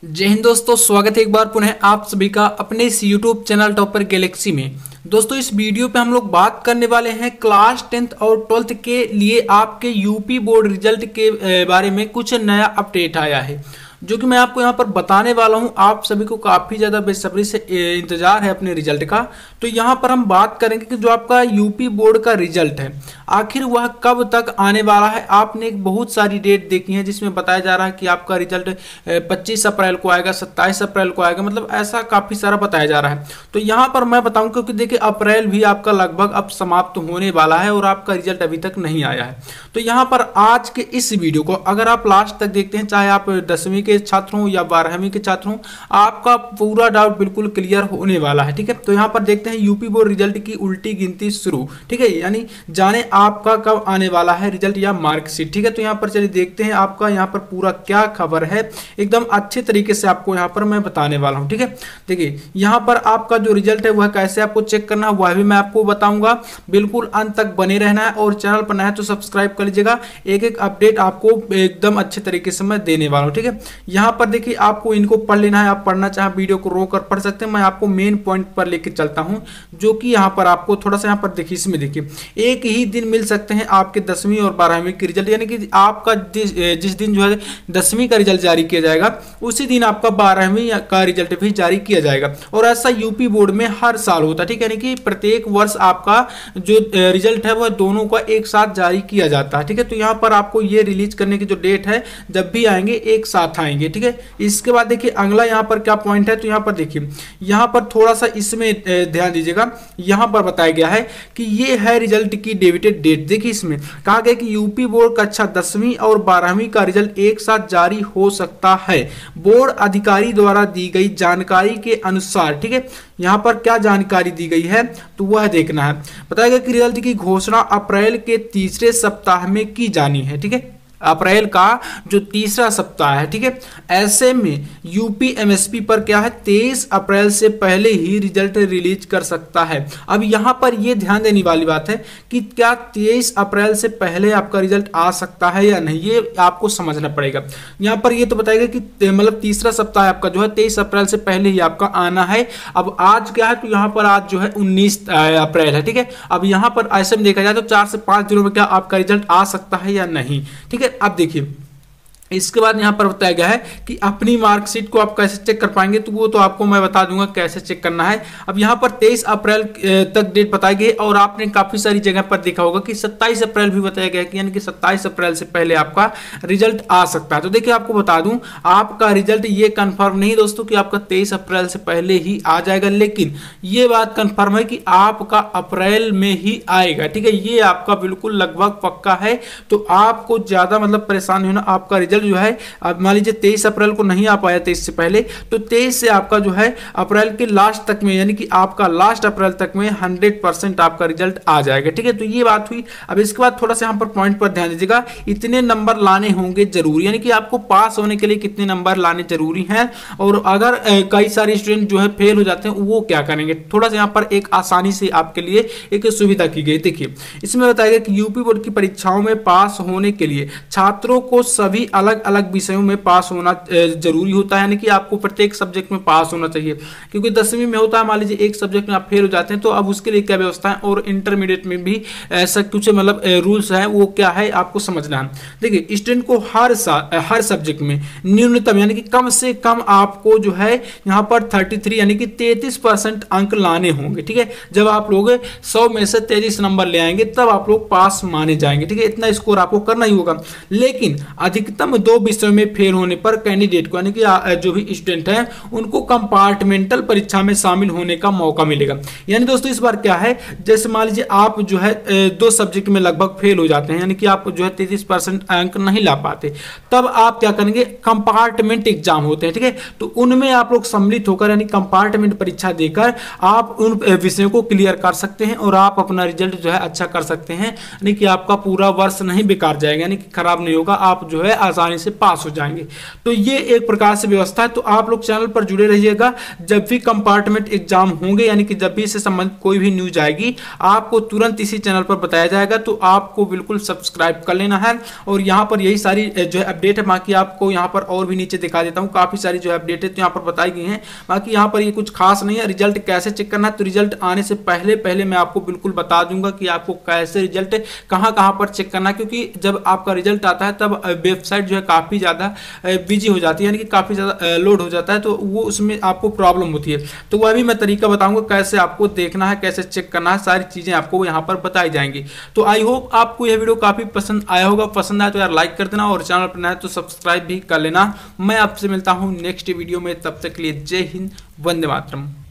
जय हिंद दोस्तों, स्वागत है एक बार पुनः आप सभी का अपने इस YouTube चैनल टॉपर गैलेक्सी में। दोस्तों इस वीडियो पे हम लोग बात करने वाले हैं क्लास 10th और 12th के लिए आपके यूपी बोर्ड रिजल्ट के बारे में कुछ नया अपडेट आया है जो कि मैं आपको यहाँ पर बताने वाला हूँ। आप सभी को काफ़ी ज़्यादा बेसब्री से इंतज़ार है अपने रिजल्ट का। तो यहाँ पर हम बात करेंगे कि जो आपका यूपी बोर्ड का रिजल्ट है आखिर वह कब तक आने वाला है। आपने एक बहुत सारी डेट देखी है जिसमें बताया जा रहा है कि आपका रिजल्ट 25 अप्रैल को आएगा, 27 अप्रैल को आएगा, मतलब ऐसा काफ़ी सारा बताया जा रहा है। तो यहाँ पर मैं बताऊँ क्योंकि देखिए अप्रैल भी आपका लगभग अब समाप्त होने वाला है और आपका रिजल्ट अभी तक नहीं आया है। तो यहाँ पर आज के इस वीडियो को अगर आप लास्ट तक देखते हैं, चाहे आप 10वीं के छात्र हों या 12वीं के छात्र हों, आपका पूरा डाउट बिल्कुल क्लियर होने वाला है। ठीक है, तो यहाँ पर देखते हैं यूपी बोर्ड रिजल्ट की उल्टी गिनती शुरू। ठीक है, यानी जाने आपका कब आने वाला है रिजल्ट या मार्कशीट। ठीक है, तो यहाँ पर चलिए देखते हैं आपका यहाँ पर पूरा क्या खबर है, एकदम अच्छे तरीके से आपको यहाँ पर मैं बताने वाला हूँ। ठीक है, देखिए यहाँ पर आपका जो रिजल्ट है वह कैसे आपको चेक करना है वह भी मैं आपको बताऊंगा। बिल्कुल अंत तक बने रहना है और चैनल पर नया है तो सब्सक्राइब कर लीजिएगा। एक एक अपडेट आपको एकदम अच्छे तरीके से मैं देने वाला हूँ। ठीक है, यहाँ पर देखिए आपको इनको पढ़ लेना है। आप पढ़ना चाहे वीडियो को रोक कर पढ़ सकते हैं, मैं आपको मेन पॉइंट पर लेके चलता हूँ जो कि यहाँ पर आपको थोड़ा सा यहाँ पर देखिए, इसमें देखिए एक ही दिन मिल सकते हैं आपके 10वीं और 12वीं के रिजल्ट, यानी कि आपका जिस दिन जो है 10वीं का रिजल्ट जारी किया जाएगा उसी दिन आपका 12वीं का रिजल्ट भी जारी किया जाएगा। और ऐसा यूपी बोर्ड में हर साल होता है। ठीक है, यानी कि प्रत्येक वर्ष आपका जो रिजल्ट है वह दोनों का एक साथ जारी किया जाता है। ठीक है, तो यहाँ पर आपको ये रिलीज करने की जो डेट है जब भी आएंगे एक साथ आएंगे। ठीक है, इसके बाद देखिए अगला यहाँ पर क्या पॉइंट है, तो यहाँ पर देखिए यहाँ पर थोड़ा सा इसमें ध्यान दीजिएगा। यहाँ पर बताया गया है कि ये है रिजल्ट की डेबिटेड डेट। देखिए इसमें कहा गया कि यूपी बोर्ड कक्षा 10वीं और 12वीं का रिजल्ट एक साथ जारी हो सकता है बोर्ड अधिकारी द्वारा दी गई जानकारी के अनुसार। ठीक है, यहाँ पर क्या जानकारी दी गई है तो वह देखना है। बताया गया कि रिजल्ट की घोषणा अप्रैल के तीसरे सप्ताह में की जानी है। ठीक है, अप्रैल का जो तीसरा सप्ताह है। ठीक है, ऐसे में यूपी एमएसपी पर क्या है 23 अप्रैल से पहले ही रिजल्ट रिलीज कर सकता है। अब यहाँ पर ये ध्यान देने वाली बात है कि क्या 23 अप्रैल से पहले आपका रिजल्ट आ सकता है या नहीं, ये आपको समझना पड़ेगा। यहाँ पर ये तो बताएगा कि मतलब तीसरा सप्ताह आपका जो है 23 अप्रैल से पहले ही आपका आना है। अब आज क्या है तो यहाँ पर आज जो है 19 अप्रैल है। ठीक है, अब यहाँ पर ऐसे में देखा जाए तो 4 से 5 दिनों में क्या आपका रिजल्ट आ सकता है या नहीं। ठीक है, अब देखिए इसके बाद यहाँ पर बताया गया है कि अपनी मार्कशीट को आप कैसे चेक कर पाएंगे, तो वो तो आपको मैं बता दूंगा कैसे चेक करना है। अब यहाँ पर 23 अप्रैल तक डेट बताई गई और आपने काफी सारी जगह पर देखा होगा कि 27 अप्रैल भी बताया गया कि यानी कि 27 अप्रैल से पहले आपका रिजल्ट आ सकता है। तो देखिए आपको बता दूं आपका रिजल्ट ये कंफर्म नहीं दोस्तों कि आपका 23 अप्रैल से पहले ही आ जाएगा, लेकिन ये बात कंफर्म है कि आपका अप्रैल में ही आएगा। ठीक है, ये आपका बिल्कुल लगभग पक्का है। तो आपको ज्यादा मतलब परेशान नहीं होना। आपका रिजल्ट जो है अब मान लीजिए 23 अप्रैल को नहीं आ पाया 23 से पहले, तो 23 से आपका जो है अप्रैल के लास्ट तक में, यानी कि आपका लास्ट अप्रैल तक में 100% आपका रिजल्ट आ जाएगा। ठीक है, तो ये बात हुई। अब इसके बाद थोड़ा सा यहाँ पर पॉइंट पर ध्यान दीजिएगा, इतने नंबर लाने होंगे जरूरी, यानी कि आपको पास होने के लिए कितने नंबर लाने जरूरी हैं। और अगर कई सारे स्टूडेंट जो है फेल हो जाते हैं वो क्या करेंगे, थोड़ा सा यहाँ पर एक आसानी से आपके लिए एक सुविधा की गई। देखिए इसमें बताया गया कि यूपी बोर्ड की परीक्षाओं में पास होने के लिए छात्रों को सभी अलग अलग विषयों में पास होना जरूरी होता है, यानी कि आपको प्रत्येक सब्जेक्ट में पास होना चाहिए। क्योंकि 10वीं में होता है मान लीजिए एक सब्जेक्ट में आप फेल हो जाते हैं तो अब उसके लिए क्या व्यवस्था है, और इंटरमीडिएट में भी ऐसा कुछ मतलब रूल्स है, वो क्या है आपको समझना है। देखिए स्टूडेंट को हर सब्जेक्ट में न्यूनतम यानी कि कम से कम आपको जो है यहाँ पर 33 यानी कि 33% अंक लाने होंगे। ठीक है, जब आप लोग 100 में से 33 नंबर ले आएंगे तब आप लोग पास माने जाएंगे। ठीक है, इतना स्कोर आपको करना ही होगा। लेकिन अधिकतम 2 विषयों में फेल होने पर कैंडिडेट को यानी कि जो भी स्टूडेंट हैं उनको कंपार्टमेंटल परीक्षा में शामिल होने का मौका मिलेगा। यानी दोस्तों इस बार क्या है, जैसे मान लीजिए आप जो है 2 सब्जेक्ट में लगभग फेल हो जाते हैं, यानी कि आप जो है 33% अंक नहीं ला पाते, तब आप क्या करेंगे, कंपार्टमेंट एग्जाम होते हैं। ठीक है, तो उनमें आप लोग सम्मिलित होकर यानी कंपार्टमेंट परीक्षा देकर आप उन विषयों को क्लियर कर सकते हैं और आप अपना रिजल्ट जो है अच्छा कर सकते हैं, यानी कि आपका पूरा वर्ष नहीं बेकार जाएगा, यानी कि खराब नहीं होगा। आप जो है आसानी आसानी से पास हो जाएंगे। तो ये एक प्रकार से व्यवस्था है। तो आप लोग चैनल पर जुड़े रहिएगा, जब भी कंपार्टमेंट एग्जाम होंगे यानी कि जब भी इससे संबंधित कोई भी न्यूज आएगी आपको तुरंत इसी चैनल पर बताया जाएगा। तो आपको बिल्कुल सब्सक्राइब कर लेना है। और यहाँ पर यही सारी जो है अपडेट है, बाकी आपको यहाँ पर और भी नीचे दिखा देता हूँ, काफी सारी जो है अपडेट है तो यहाँ पर बताई गई हैं। बाकी यहाँ पर ये कुछ खास नहीं है। रिजल्ट कैसे चेक करना है, तो रिजल्ट आने से पहले मैं आपको बिल्कुल बता दूंगा कि आपको कैसे रिजल्ट कहाँ पर चेक करना है, क्योंकि जब आपका रिजल्ट आता है तब वेबसाइट जो है काफी ज्यादा बिजी हो जाती है, यानी कि काफी ज्यादा लोड हो जाता है, तो वो उसमें आपको प्रॉब्लम होती है। तो वह भी मैं तरीका बताऊंगा कैसे आपको देखना है, कैसे चेक करना है, सारी चीजें आपको यहाँ पर बताई जाएंगी। तो आई होप आपको यह वीडियो काफी पसंद आया होगा। पसंद आया तो यार लाइक कर देना और चैनल पर नया है तो सब्सक्राइब भी कर लेना। मैं आपसे मिलता हूँ नेक्स्ट वीडियो में, तब तक के लिए जय हिंद, वंदे मातरम।